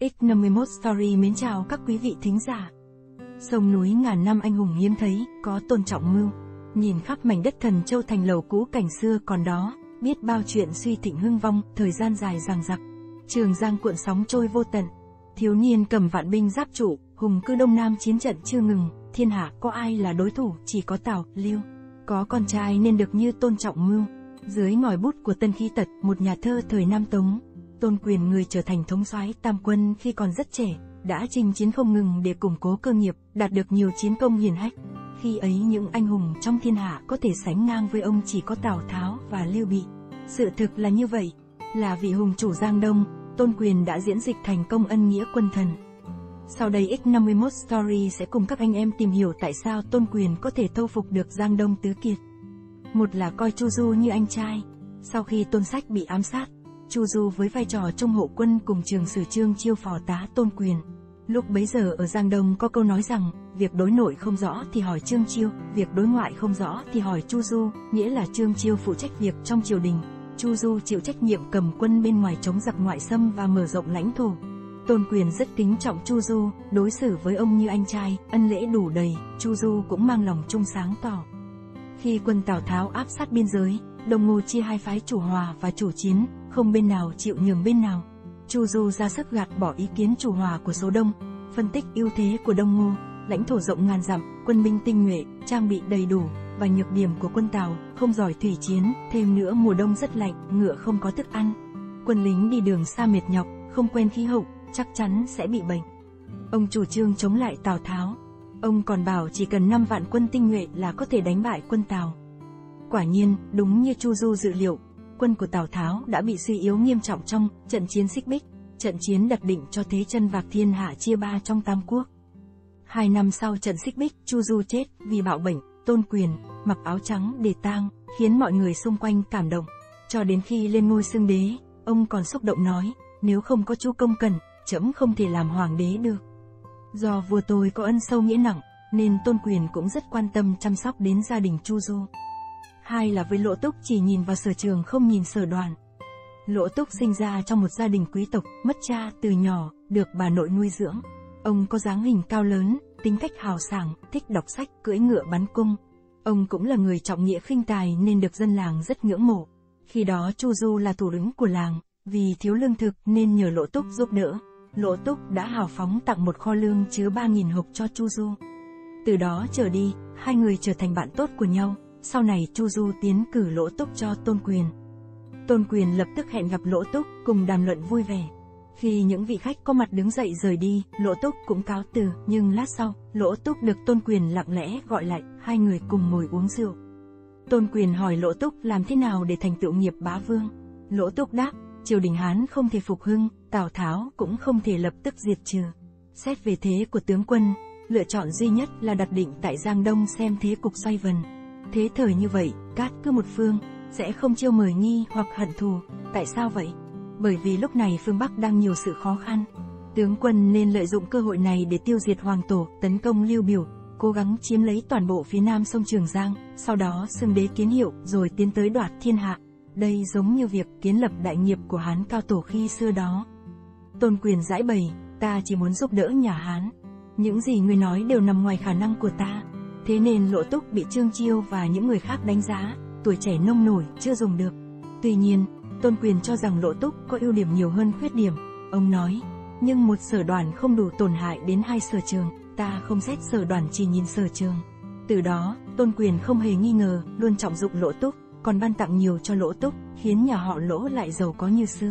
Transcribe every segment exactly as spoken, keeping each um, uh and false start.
ích năm mươi mốt Story mến chào các quý vị thính giả. Sông núi ngàn năm anh hùng hiếm thấy, có Tôn Trọng Mưu. Nhìn khắp mảnh đất Thần Châu thành lầu cũ cảnh xưa còn đó, biết bao chuyện suy thịnh hưng vong, thời gian dài dằng dặc. Trường Giang cuộn sóng trôi vô tận. Thiếu niên cầm vạn binh giáp trụ, hùng cư Đông Nam chiến trận chưa ngừng, thiên hạ có ai là đối thủ, chỉ có Tào, Lưu. Có con trai nên được như Tôn Trọng Mưu. Dưới ngòi bút của Tân Khí Tật, một nhà thơ thời Nam Tống, Tôn Quyền người trở thành thống soái tam quân khi còn rất trẻ, đã chinh chiến không ngừng để củng cố cơ nghiệp, đạt được nhiều chiến công hiển hách. Khi ấy những anh hùng trong thiên hạ có thể sánh ngang với ông chỉ có Tào Tháo và Lưu Bị. Sự thực là như vậy, là vị hùng chủ Giang Đông, Tôn Quyền đã diễn dịch thành công ân nghĩa quân thần. Sau đây ích năm mươi mốt Story sẽ cùng các anh em tìm hiểu tại sao Tôn Quyền có thể thâu phục được Giang Đông tứ kiệt. Một là coi Chu Du như anh trai. Sau khi Tôn Sách bị ám sát, Chu Du với vai trò trung hộ quân cùng Trường Sử Trương Chiêu phò tá Tôn Quyền. Lúc bấy giờ ở Giang Đông có câu nói rằng, việc đối nội không rõ thì hỏi Trương Chiêu, việc đối ngoại không rõ thì hỏi Chu Du, nghĩa là Trương Chiêu phụ trách việc trong triều đình, Chu Du chịu trách nhiệm cầm quân bên ngoài chống giặc ngoại xâm và mở rộng lãnh thổ. Tôn Quyền rất kính trọng Chu Du, đối xử với ông như anh trai, ân lễ đủ đầy, Chu Du cũng mang lòng trung sáng tỏ. Khi quân Tào Tháo áp sát biên giới, Đông Ngô chia hai phái chủ hòa và chủ chiến, không bên nào chịu nhường bên nào. Chu Du ra sức gạt bỏ ý kiến chủ hòa của số đông, phân tích ưu thế của Đông Ngô, lãnh thổ rộng ngàn dặm, quân binh tinh nhuệ, trang bị đầy đủ, và nhược điểm của quân Tào, không giỏi thủy chiến, thêm nữa mùa đông rất lạnh, ngựa không có thức ăn. Quân lính đi đường xa mệt nhọc, không quen khí hậu, chắc chắn sẽ bị bệnh. Ông chủ trương chống lại Tào Tháo. Ông còn bảo chỉ cần năm vạn quân tinh nhuệ là có thể đánh bại quân Tào. Quả nhiên, đúng như Chu Du dự liệu, quân của Tào Tháo đã bị suy yếu nghiêm trọng trong trận chiến Xích Bích, trận chiến đặt định cho thế chân vạc thiên hạ chia ba trong Tam Quốc. Hai năm sau trận Xích Bích, Chu Du chết vì bạo bệnh, Tôn Quyền mặc áo trắng để tang, khiến mọi người xung quanh cảm động. Cho đến khi lên ngôi xưng đế, ông còn xúc động nói, nếu không có Chu Công Cần, trẫm không thể làm hoàng đế được. Do vua tôi có ân sâu nghĩa nặng, nên Tôn Quyền cũng rất quan tâm chăm sóc đến gia đình Chu Du. Hai là với Lỗ Túc chỉ nhìn vào Sở Trường không nhìn Sở Đoàn. Lỗ Túc sinh ra trong một gia đình quý tộc, mất cha từ nhỏ, được bà nội nuôi dưỡng. Ông có dáng hình cao lớn, tính cách hào sảng, thích đọc sách, cưỡi ngựa bắn cung. Ông cũng là người trọng nghĩa khinh tài nên được dân làng rất ngưỡng mộ. Khi đó Chu Du là thủ lĩnh của làng, vì thiếu lương thực nên nhờ Lỗ Túc giúp đỡ. Lỗ Túc đã hào phóng tặng một kho lương chứa ba nghìn hộp cho Chu Du. Từ đó trở đi, hai người trở thành bạn tốt của nhau. Sau này Chu Du tiến cử Lỗ Túc cho Tôn Quyền. Tôn Quyền lập tức hẹn gặp Lỗ Túc cùng đàm luận vui vẻ. Khi những vị khách có mặt đứng dậy rời đi, Lỗ Túc cũng cáo từ, nhưng lát sau, Lỗ Túc được Tôn Quyền lặng lẽ gọi lại, hai người cùng ngồi uống rượu. Tôn Quyền hỏi Lỗ Túc làm thế nào để thành tựu nghiệp bá vương. Lỗ Túc đáp, triều đình Hán không thể phục hưng, Tào Tháo cũng không thể lập tức diệt trừ. Xét về thế của tướng quân, lựa chọn duy nhất là đặt định tại Giang Đông xem thế cục xoay vần. Thế thời như vậy, cát cứ một phương, sẽ không chiêu mời nghi hoặc hận thù. Tại sao vậy? Bởi vì lúc này phương Bắc đang nhiều sự khó khăn. Tướng quân nên lợi dụng cơ hội này để tiêu diệt Hoàng Tổ, tấn công Lưu Biểu, cố gắng chiếm lấy toàn bộ phía nam sông Trường Giang, sau đó xưng đế kiến hiệu rồi tiến tới đoạt thiên hạ. Đây giống như việc kiến lập đại nghiệp của Hán cao tổ khi xưa đó. Tôn Quyền giải bày, ta chỉ muốn giúp đỡ nhà Hán. Những gì ngươi nói đều nằm ngoài khả năng của ta. Thế nên Lỗ Túc bị Trương Chiêu và những người khác đánh giá, tuổi trẻ nông nổi, chưa dùng được. Tuy nhiên, Tôn Quyền cho rằng Lỗ Túc có ưu điểm nhiều hơn khuyết điểm. Ông nói, nhưng một Sở Đoàn không đủ tổn hại đến hai Sở Trường, ta không xét Sở Đoàn chỉ nhìn Sở Trường. Từ đó, Tôn Quyền không hề nghi ngờ, luôn trọng dụng Lỗ Túc, còn ban tặng nhiều cho Lỗ Túc, khiến nhà họ Lỗ lại giàu có như xưa.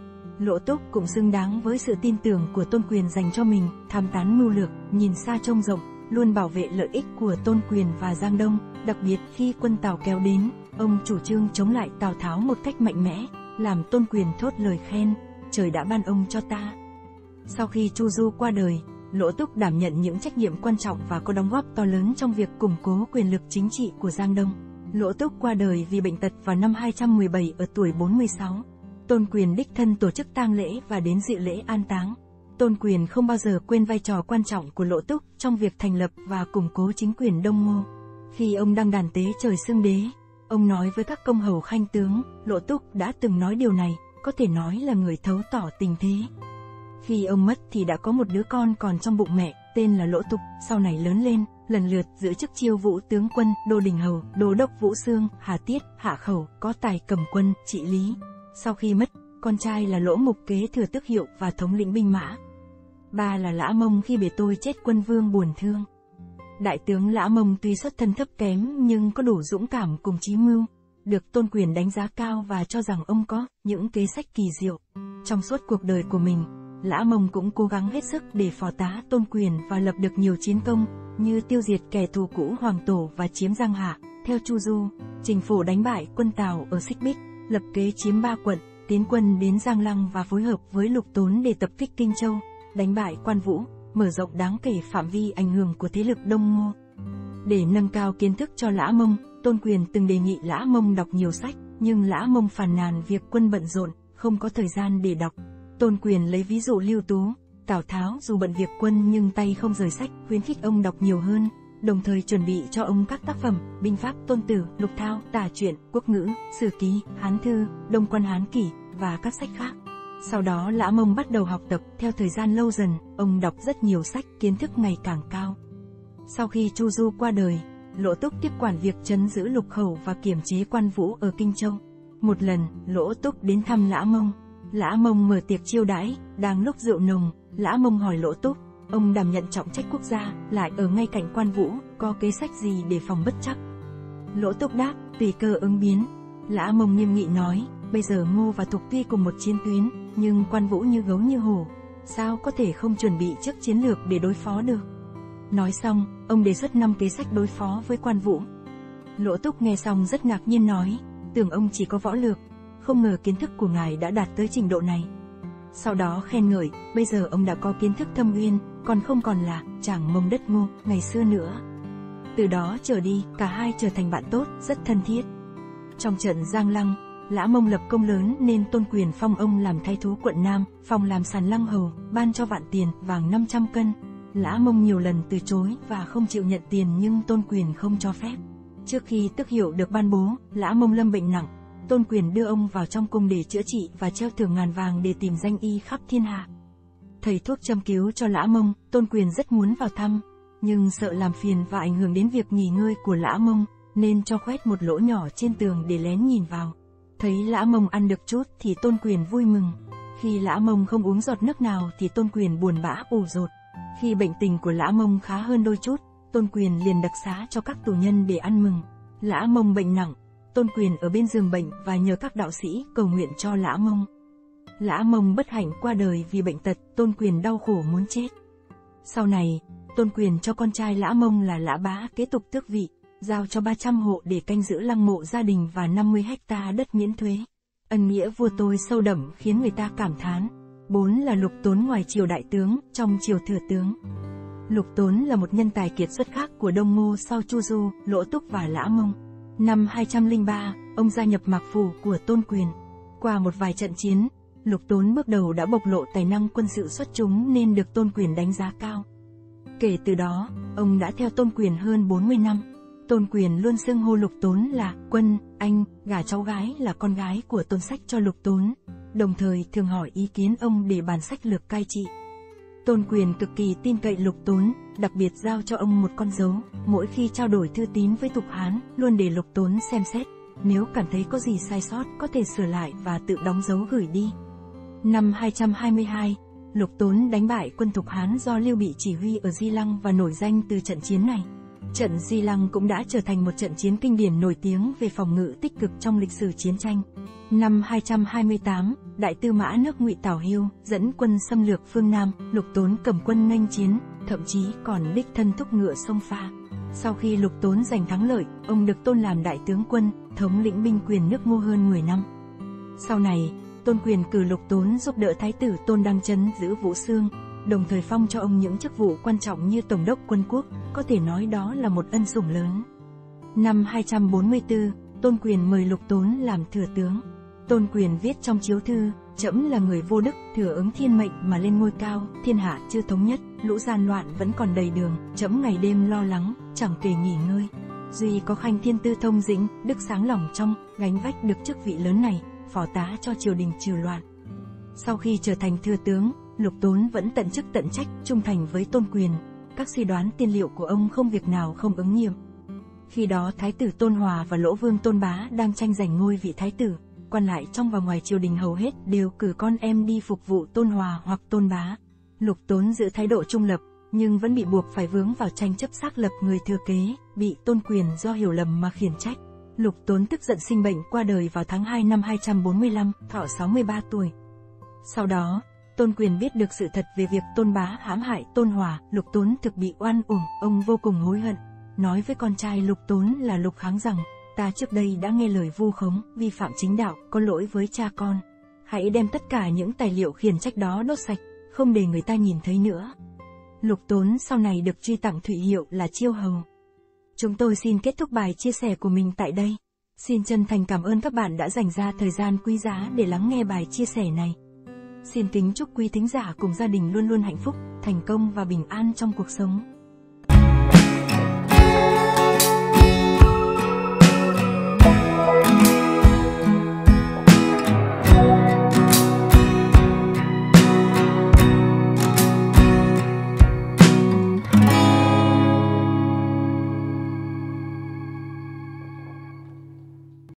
Lỗ Túc cũng xứng đáng với sự tin tưởng của Tôn Quyền dành cho mình, tham tán mưu lược, nhìn xa trông rộng, luôn bảo vệ lợi ích của Tôn Quyền và Giang Đông. Đặc biệt khi quân Tào kéo đến, ông chủ trương chống lại Tào Tháo một cách mạnh mẽ, làm Tôn Quyền thốt lời khen, trời đã ban ông cho ta. Sau khi Chu Du qua đời, Lỗ Túc đảm nhận những trách nhiệm quan trọng và có đóng góp to lớn trong việc củng cố quyền lực chính trị của Giang Đông. Lỗ Túc qua đời vì bệnh tật vào năm hai trăm mười bảy ở tuổi bốn mươi sáu. Tôn Quyền đích thân tổ chức tang lễ và đến dự lễ an táng. Tôn Quyền không bao giờ quên vai trò quan trọng của Lỗ Túc trong việc thành lập và củng cố chính quyền Đông Ngô. Khi ông đăng đàn tế trời xưng đế, ông nói với các công hầu khanh tướng, Lỗ Túc đã từng nói điều này, có thể nói là người thấu tỏ tình thế. Khi ông mất thì đã có một đứa con còn trong bụng mẹ, tên là Lỗ Tục, sau này lớn lên, lần lượt giữ chức Chiêu Vũ tướng quân, Đô Đình Hầu, Đô đốc Vũ Xương, Hà Tiết, Hạ Khẩu, có tài cầm quân, trị lý. Sau khi mất, con trai là Lỗ Mục kế thừa tước hiệu và thống lĩnh binh mã. Ba là Lã Mông khi bề tôi chết quân vương buồn thương. Đại tướng Lã Mông tuy xuất thân thấp kém nhưng có đủ dũng cảm cùng chí mưu, được Tôn Quyền đánh giá cao và cho rằng ông có những kế sách kỳ diệu. Trong suốt cuộc đời của mình, Lã Mông cũng cố gắng hết sức để phò tá Tôn Quyền và lập được nhiều chiến công, như tiêu diệt kẻ thù cũ Hoàng Tổ và chiếm Giang Hạ, theo Chu Du, Trình Phổ đánh bại quân Tào ở Xích Bích, lập kế chiếm ba quận, tiến quân đến Giang Lăng và phối hợp với Lục Tốn để tập kích Kinh Châu, đánh bại Quan Vũ, mở rộng đáng kể phạm vi ảnh hưởng của thế lực Đông Ngô. Để nâng cao kiến thức cho Lã Mông, Tôn Quyền từng đề nghị Lã Mông đọc nhiều sách, nhưng Lã Mông phàn nàn việc quân bận rộn, không có thời gian để đọc. Tôn Quyền lấy ví dụ Lưu Tú, Tào Tháo dù bận việc quân nhưng tay không rời sách, khuyến khích ông đọc nhiều hơn, đồng thời chuẩn bị cho ông các tác phẩm, binh pháp Tôn Tử, Lục Thao, Tả Truyện, Quốc Ngữ, Sử Ký, Hán Thư, Đông Quan Hán Kỷ và các sách khác. Sau đó Lã Mông bắt đầu học tập, theo thời gian lâu dần, ông đọc rất nhiều sách, kiến thức ngày càng cao. Sau khi Chu Du qua đời, Lỗ Túc tiếp quản việc trấn giữ Lục Khẩu và kiểm chế Quan Vũ ở Kinh Châu. Một lần, Lỗ Túc đến thăm Lã Mông. Lã Mông mở tiệc chiêu đãi, đang lúc rượu nồng, Lã Mông hỏi Lỗ Túc, ông đảm nhận trọng trách quốc gia, lại ở ngay cạnh Quan Vũ, có kế sách gì để phòng bất trắc? Lỗ Túc đáp, tùy cơ ứng biến. Lã Mông nghiêm nghị nói, bây giờ Ngô và Thục tuy cùng một chiến tuyến, nhưng Quan Vũ như gấu như hổ, sao có thể không chuẩn bị trước chiến lược để đối phó được? Nói xong, ông đề xuất năm kế sách đối phó với Quan Vũ. Lỗ Túc nghe xong rất ngạc nhiên nói, tưởng ông chỉ có võ lược, không ngờ kiến thức của ngài đã đạt tới trình độ này. Sau đó khen ngợi, bây giờ ông đã có kiến thức thâm uyên, còn không còn là chàng Mông đất Ngô ngày xưa nữa. Từ đó trở đi, cả hai trở thành bạn tốt, rất thân thiết. Trong trận Giang Lăng, Lã Mông lập công lớn nên Tôn Quyền phong ông làm thái thú quận Nam, phong làm Sàn Lăng hầu, ban cho vạn tiền, vàng năm trăm cân. Lã Mông nhiều lần từ chối và không chịu nhận tiền nhưng Tôn Quyền không cho phép. Trước khi tước hiệu được ban bố, Lã Mông lâm bệnh nặng. Tôn Quyền đưa ông vào trong cung để chữa trị và treo thưởng ngàn vàng để tìm danh y khắp thiên hạ. Thầy thuốc châm cứu cho Lã Mông, Tôn Quyền rất muốn vào thăm, nhưng sợ làm phiền và ảnh hưởng đến việc nghỉ ngơi của Lã Mông, nên cho khoét một lỗ nhỏ trên tường để lén nhìn vào. Thấy Lã Mông ăn được chút thì Tôn Quyền vui mừng. Khi Lã Mông không uống giọt nước nào thì Tôn Quyền buồn bã ủ rột. Khi bệnh tình của Lã Mông khá hơn đôi chút, Tôn Quyền liền đặc xá cho các tù nhân để ăn mừng. Lã Mông bệnh nặng, Tôn Quyền ở bên giường bệnh và nhờ các đạo sĩ cầu nguyện cho Lã Mông. Lã Mông bất hạnh qua đời vì bệnh tật, Tôn Quyền đau khổ muốn chết. Sau này, Tôn Quyền cho con trai Lã Mông là Lã Bá kế tục tước vị, giao cho ba trăm hộ để canh giữ lăng mộ gia đình và năm mươi hecta đất miễn thuế. Ân nghĩa vua tôi sâu đậm khiến người ta cảm thán. Bốn là Lục Tốn ngoài triều đại tướng, trong triều thừa tướng. Lục Tốn là một nhân tài kiệt xuất khác của Đông Ngô sau Chu Du, Lỗ Túc và Lã Mông. Năm hai trăm lẻ ba, ông gia nhập Mạc Phủ của Tôn Quyền. Qua một vài trận chiến, Lục Tốn bước đầu đã bộc lộ tài năng quân sự xuất chúng nên được Tôn Quyền đánh giá cao. Kể từ đó, ông đã theo Tôn Quyền hơn bốn mươi năm. Tôn Quyền luôn xưng hô Lục Tốn là Quân, anh, gả cháu gái là con gái của Tôn Sách cho Lục Tốn, đồng thời thường hỏi ý kiến ông để bàn sách lược cai trị. Tôn Quyền cực kỳ tin cậy Lục Tốn, đặc biệt giao cho ông một con dấu, mỗi khi trao đổi thư tín với Thục Hán, luôn để Lục Tốn xem xét, nếu cảm thấy có gì sai sót có thể sửa lại và tự đóng dấu gửi đi. Năm hai trăm hai mươi hai, Lục Tốn đánh bại quân Thục Hán do Lưu Bị chỉ huy ở Di Lăng và nổi danh từ trận chiến này. Trận Di Lăng cũng đã trở thành một trận chiến kinh điển nổi tiếng về phòng ngự tích cực trong lịch sử chiến tranh. Năm hai trăm hai mươi tám, Đại tư mã nước Ngụy Tảo Hưu dẫn quân xâm lược phương Nam, Lục Tốn cầm quân nghênh chiến, thậm chí còn đích thân thúc ngựa xông pha. Sau khi Lục Tốn giành thắng lợi, ông được tôn làm đại tướng quân, thống lĩnh binh quyền nước Ngô hơn mười năm. Sau này, Tôn Quyền cử Lục Tốn giúp đỡ Thái tử Tôn Đăng Trấn giữ Vũ Xương, đồng thời phong cho ông những chức vụ quan trọng như Tổng đốc quân quốc, có thể nói đó là một ân sủng lớn. Năm hai trăm bốn mươi tư, Tôn Quyền mời Lục Tốn làm thừa tướng. Tôn Quyền viết trong chiếu thư, trẫm là người vô đức, thừa ứng thiên mệnh mà lên ngôi cao, thiên hạ chưa thống nhất, lũ gian loạn vẫn còn đầy đường, trẫm ngày đêm lo lắng, chẳng kể nghỉ ngơi. Duy có Khanh thiên tư thông dĩnh, đức sáng lòng trong, gánh vách được chức vị lớn này, phò tá cho triều đình trừ loạn. Sau khi trở thành thừa tướng, Lục Tốn vẫn tận chức tận trách, trung thành với Tôn Quyền. Các suy đoán tiên liệu của ông không việc nào không ứng nghiệm. Khi đó Thái tử Tôn Hòa và Lỗ Vương Tôn Bá đang tranh giành ngôi vị Thái tử, quan lại trong và ngoài triều đình hầu hết đều cử con em đi phục vụ Tôn Hòa hoặc Tôn Bá. Lục Tốn giữ thái độ trung lập, nhưng vẫn bị buộc phải vướng vào tranh chấp xác lập người thừa kế, bị Tôn Quyền do hiểu lầm mà khiển trách. Lục Tốn tức giận sinh bệnh qua đời vào tháng hai năm hai trăm bốn mươi lăm, thọ sáu mươi ba tuổi. Sau đó, Tôn Quyền biết được sự thật về việc Tôn Bá hãm hại Tôn Hòa, Lục Tốn thực bị oan uổng, ông vô cùng hối hận. Nói với con trai Lục Tốn là Lục Kháng rằng, ta trước đây đã nghe lời vu khống, vi phạm chính đạo, có lỗi với cha con. Hãy đem tất cả những tài liệu khiển trách đó đốt sạch, không để người ta nhìn thấy nữa. Lục Tốn sau này được truy tặng thụy hiệu là Chiêu Hầu. Chúng tôi xin kết thúc bài chia sẻ của mình tại đây. Xin chân thành cảm ơn các bạn đã dành ra thời gian quý giá để lắng nghe bài chia sẻ này. Xin kính chúc quý thính giả cùng gia đình luôn luôn hạnh phúc, thành công và bình an trong cuộc sống.